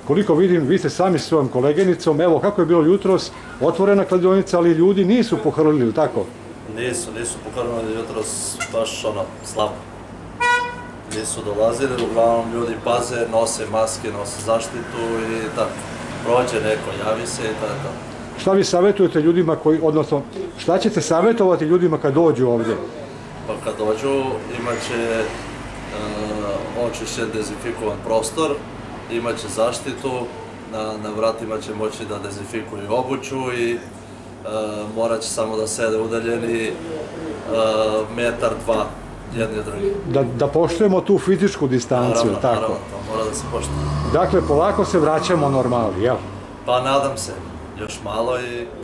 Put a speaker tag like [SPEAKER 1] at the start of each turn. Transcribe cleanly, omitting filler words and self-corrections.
[SPEAKER 1] Koliko vidim, vi ste sami s svojom koleginicom, evo kako je bilo jutros, otvorena kladionica, ali ljudi nisu pohrlili, ili tako?
[SPEAKER 2] Nisu pohrlili jutros, baš slabo. Nisu dolazili, uglavnom ljudi paze, nose maske, nose zaštitu i tako. Prođe neko, javi se i tako.
[SPEAKER 1] Šta vi savjetujete ljudima koji, odnosno, šta ćete savjetovati ljudima kad dođu ovdje?
[SPEAKER 2] Pa kad dođu imaće očišćen, dezinfikovan prostor, imaće zaštitu, na vratima će moći da dezinfikuju obuću i morat će samo da sede udaljeni metar, dva, jedni od drugih.
[SPEAKER 1] Da poštujemo tu fizičku distanciju, tako?
[SPEAKER 2] Naravno, to mora da se poštuje.
[SPEAKER 1] Dakle, polako se vraćamo normali, jel?
[SPEAKER 2] Pa nadam se, još malo i